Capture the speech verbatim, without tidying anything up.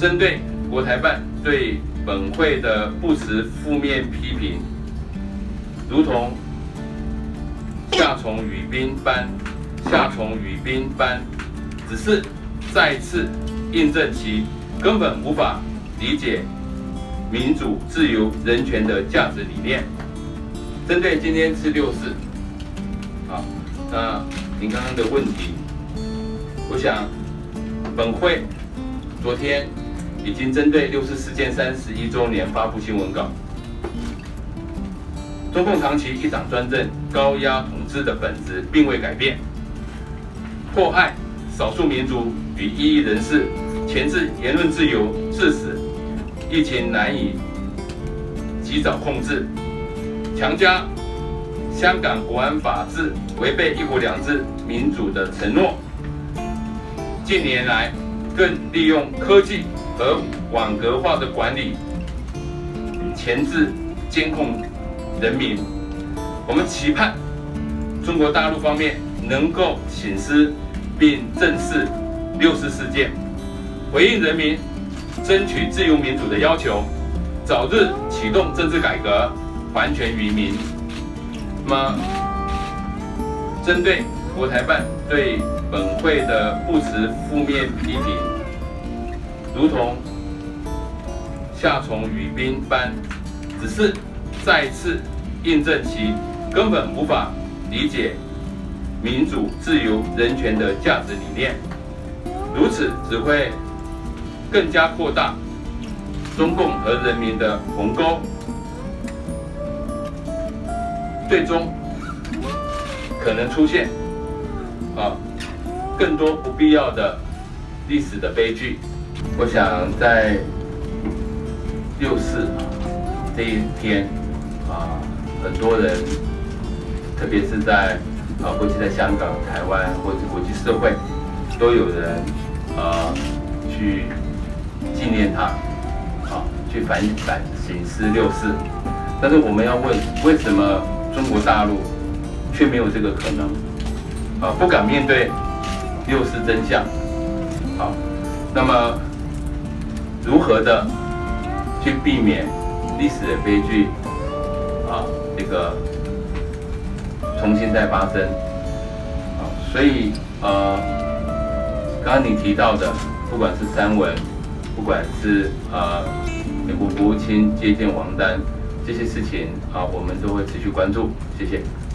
针对国台办对本会的不实负面批评，如同夏虫语宾般，夏虫语宾般，只是再次印证其根本无法理解民主、自由、人权的价值理念。针对今天是六四，好，那您刚刚的问题，我想本会昨天已经针对六四事件三十一周年发布新闻稿。中共长期一党专政、高压统治的本质并未改变，迫害少数民族与异议人士，钳制言论自由，致使疫情难以及早控制，强加香港国安法治，违背一国两制民主的承诺。近年来，更利用科技和网格化的管理，钳制监控人民。我们期盼中国大陆方面能够省思并正视六四事件，回应人民争取自由民主的要求，早日启动政治改革，还权于民。那么，针对国台办对本会的不实负面批评，如同夏虫语宾般，只是再次印证其根本无法理解民主、自由、人权的价值理念。如此只会更加扩大中共和人民的鸿沟，最终可能出现啊更多不必要的历史的悲剧。我想在六四这一天啊，很多人，特别是在啊，过去在香港、台湾或者国际社会，都有人啊去纪念他，啊，去反反省思六四。但是我们要问，为什么中国大陆却没有这个可能？啊，不敢面对六四真相。好，那么如何的去避免历史的悲剧啊，这个重新再发生啊？所以呃，刚刚你提到的，不管是三文，不管是呃美国国务卿接见王丹这些事情啊，我们都会持续关注。谢谢。